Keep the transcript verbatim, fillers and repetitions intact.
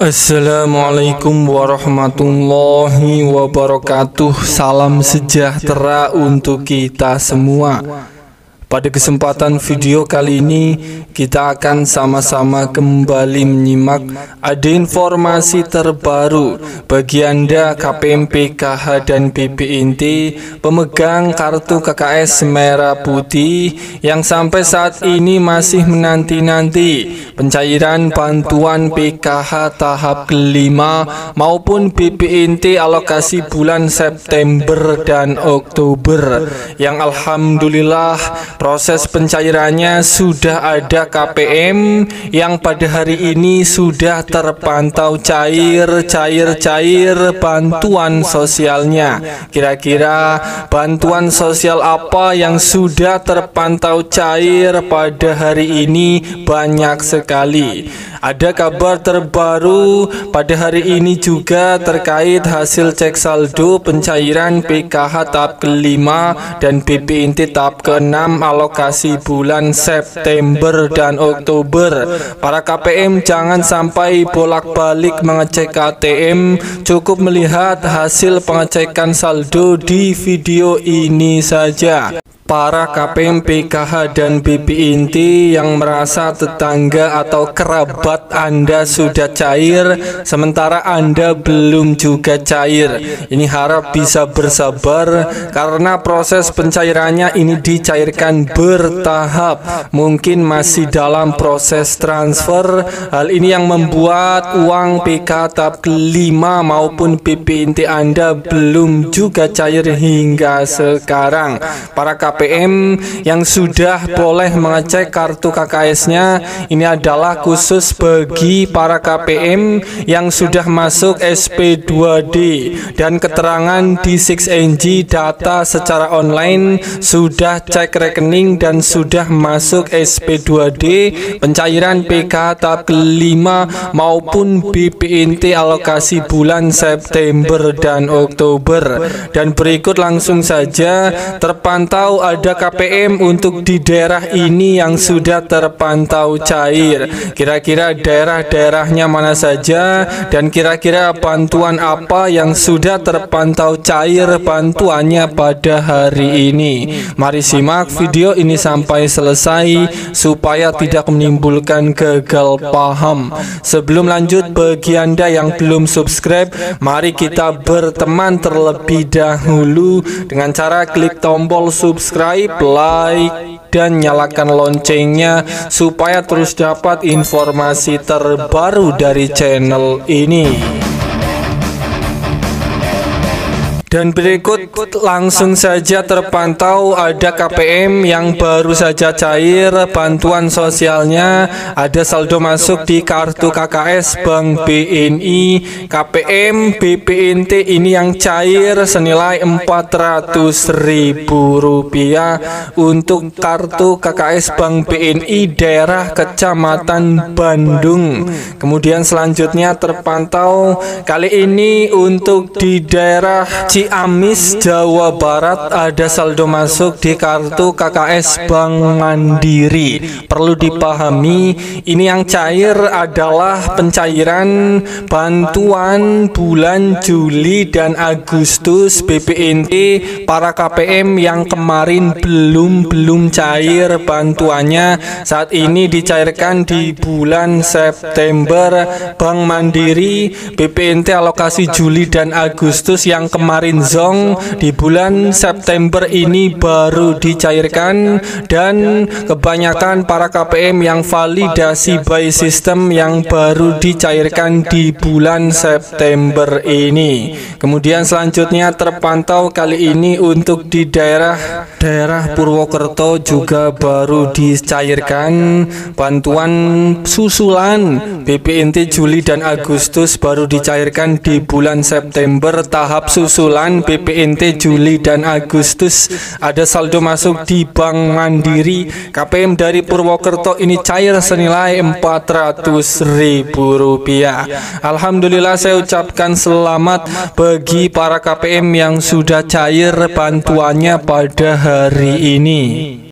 Assalamualaikum warahmatullahi wabarakatuh. Salam sejahtera untuk kita semua. Pada kesempatan video kali ini kita akan sama-sama kembali menyimak ada informasi terbaru bagi Anda K P M P K H dan B P I N T pemegang kartu K K S merah putih yang sampai saat ini masih menanti-nanti pencairan bantuan P K H tahap kelima maupun B P I N T alokasi bulan September dan Oktober, yang alhamdulillah proses pencairannya sudah ada. K P M yang pada hari ini sudah terpantau cair, cair, cair bantuan sosialnya. Kira-kira bantuan sosial apa yang sudah terpantau cair pada hari ini? Banyak sekali. Ada kabar terbaru pada hari ini juga terkait hasil cek saldo pencairan P K H tahap kelima dan B P I N T tahap keenam alokasi bulan September dan Oktober. Para K P M jangan sampai bolak-balik mengecek A T M, cukup melihat hasil pengecekan saldo di video ini saja. Para K P M P K H dan B P I N T yang merasa tetangga atau kerabat Anda sudah cair sementara Anda belum juga cair, ini harap bisa bersabar karena proses pencairannya ini dicairkan bertahap, mungkin masih dalam proses transfer. Hal ini yang membuat uang P K H tahap kelima maupun B P I N T Anda belum juga cair hingga sekarang. Para K P M yang sudah boleh mengecek kartu K K S-nya ini adalah khusus bagi para K P M yang sudah masuk S P dua D dan keterangan di enam N G data secara online, sudah cek rekening dan sudah masuk S P dua D pencairan P K H tahap kelima maupun B P I N T alokasi bulan September dan Oktober. Dan berikut langsung saja terpantau ada K P M untuk di daerah ini yang sudah terpantau cair. Kira-kira daerah-daerahnya mana saja dan kira-kira bantuan apa yang sudah terpantau cair bantuannya pada hari ini. Mari simak video ini sampai selesai supaya tidak menimbulkan gagal paham. Sebelum lanjut, bagi Anda yang belum subscribe, mari kita berteman terlebih dahulu dengan cara klik tombol subscribe, like, dan nyalakan loncengnya supaya terus dapat informasi terbaru dari channel ini. Dan berikut langsung saja terpantau ada K P M yang baru saja cair bantuan sosialnya, ada saldo masuk di kartu K K S Bank B N I. K P M B P I N T ini yang cair senilai empat ratus ribu rupiah untuk kartu K K S Bank B N I daerah Kecamatan Bandung. Kemudian selanjutnya terpantau kali ini untuk di daerah Ciamis, Jawa Barat, ada saldo masuk di kartu K K S Bank Mandiri. Perlu dipahami, ini yang cair adalah pencairan bantuan bulan Juli dan Agustus B P I N T. Para K P M yang kemarin belum belum cair bantuannya saat ini dicairkan di bulan September. Bank Mandiri B P I N T alokasi Juli dan Agustus yang kemarin zong di bulan September ini baru dicairkan, dan kebanyakan para K P M yang validasi by system yang baru dicairkan di bulan September ini. Kemudian selanjutnya terpantau kali ini untuk di daerah daerah Purwokerto juga baru dicairkan bantuan susulan B P I N T Juli dan Agustus, baru dicairkan di bulan September tahap susulan B P I N T Juli dan Agustus. Ada saldo masuk di Bank Mandiri. K P M dari Purwokerto ini cair senilai empat ratus ribu rupiah. Alhamdulillah, saya ucapkan selamat bagi para K P M yang sudah cair bantuannya pada hari ini.